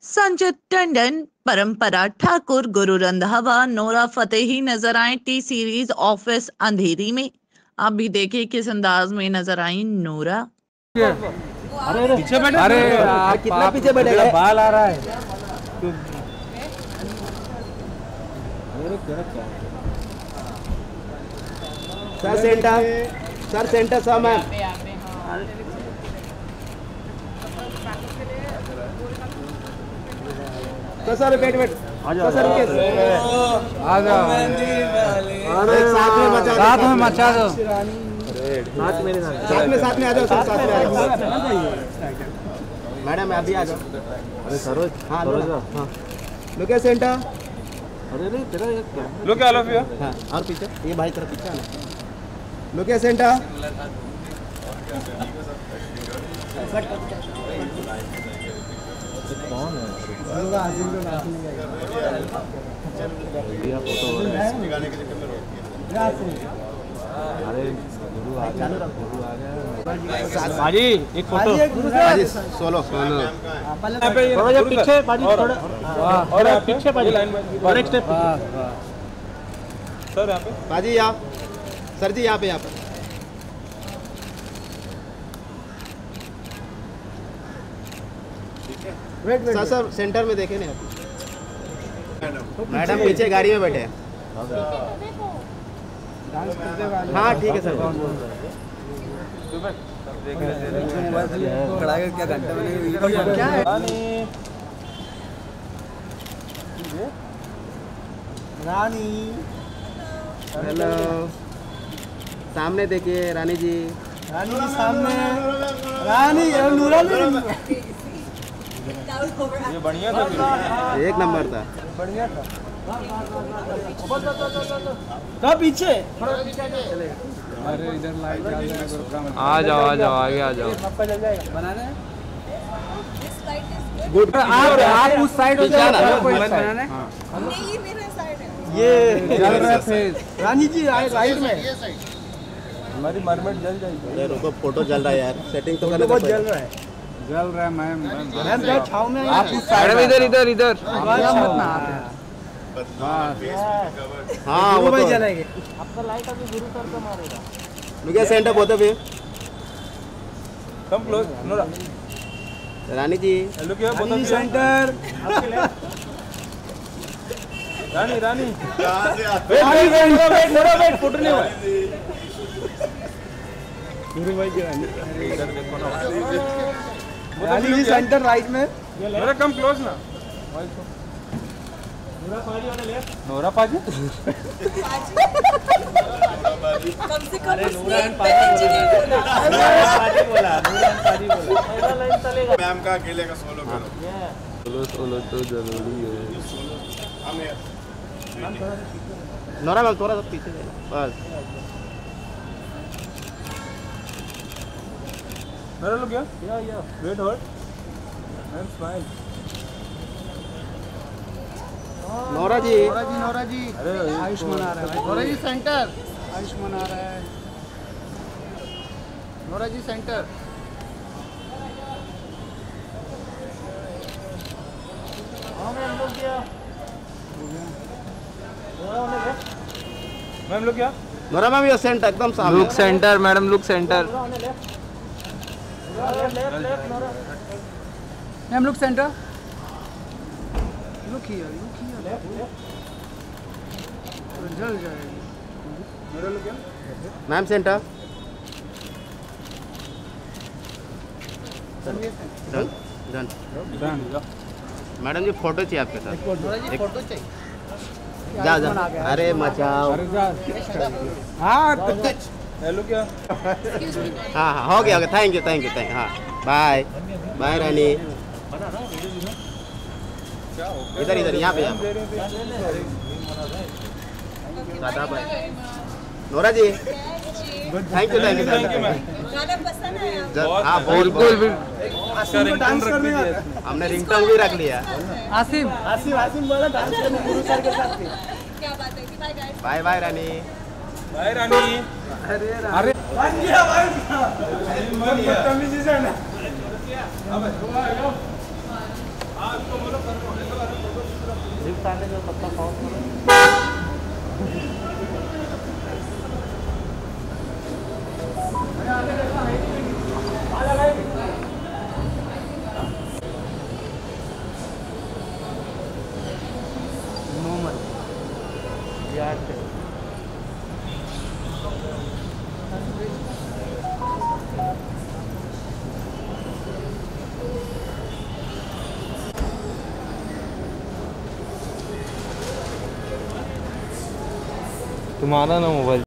संजय टंडन, परंपरा Thakur, Guru Randhawa, Nora Fatehi नजर आए टी सीरीज ऑफिस अंधेरी में। आप भी देखिए किस अंदाज में नजर आई नोरा। अरे पीछे बैठे। अरे आप कितना पीछे बैठे हैं? बाल आ रहा है। Sir centre, sir centre sir ma'am. तो सर वेट वेट, तो सर आ जाओ, साथ में मचा दो, साथ में मचा दो। साथ में आ जाओ सर, साथ में आ जाओ। मैडम अभी आ जाओ। अरे सरोज, हाँ लुक एट सेंटर। अरे तेरा क्या look at all of you. हाँ और पीछे, ये भाई तरफ पीछे आना। Look at centre. कौन है? अरे गुरु आ गया। बाजी एक फोटो। बाजी सोलो सोलो। थोड़ा पीछे बाजी, थोड़ा पीछे बाजी, और एक स्टेप सर यहाँ पे। बाजी यहाँ, सर जी यहाँ पे सर सर सेंटर में देखे नहीं आप। मैडम पीछे गाड़ी में बैठे हैं। हाँ ठीक है सर। क्या घंटे क्या है? रानी हेलो, सामने देखिए रानी जी। रानी जी सामने। रानी नूरा ये बढ़िया था, एक नंबर था। बढ़िया था। कहाँ पीछे? अरे इधर लाइट आ जाओ आगे आ जाओ। बनाने गुड। आप उस साइड हो जाओ ना, बनाने। नहीं मेरा साइड है। ये चल रहा फेस। रानी जी राइट में। हमारी मरमेट जल जाएगी। अरे रुको, फोटो जल रहा है यार, सेटिंग तो करना बहुत पड़ेगा। जल रहा है। जल रहा है मैम। मैम क्या छाव में आप उस साइड मैडम इधर इधर मत ना। हाँ वो तो जलेंगे। मुझे सेंटर बोलते भी। Come close Nora. Rani ji hello क्या बोलते हैं? Centre. Rani Rani wait Nora wait, photo नहीं हुआ। गुरु भाई की रानी। इधर देखो ना। रानी जी सेंटर राइट में। मेरा कम क्लोज ना। नोरा पाजी। कम से कम पाजी बोला। मैम का अकेले का सोलो करो। सोलो तो जरूरी है। नोरा मैम थोड़ा सा पीछे बस। मेरा लोग क्या? Wait hold and smile. Nora ji अरे आयुष्मान आ रहा है। Nora ji centre. आयुष्मान आ रहा है। Nora ji centre. मैम लोग क्या? नोरा मैम ये सेंटर एकदम सामने। Look centre madam, look centre. Ma'am look centre. Look here जल जाएगी। मेरा लोग क्या? Ma'am centre. Done done. Done. Madam ji photo चाहिए आपके साथ। एक फोटो चाहिए। जा जा। अरे मचाओ। अरे जा। हाँ हेलो क्या? हाँ हाँ हो गया थैंक यू हाँ बाय बाय रानी। इधर इधर यहाँ पे दादा भाई। नोरा जी थैंक यू गाना पसंद है। हाँ बिल्कुल डांस करने का। हमने रिंगटोन भी रख लिया। आसिम आसिम बोला डांस करने गुरु सर के साथ। क्या बात है कि bye guys. Bye bye Rani. Bye Rani. अरे बदतमीजी से ना। आने दो तब तक ऑफ करो। तुम्हारा ना मोबाइल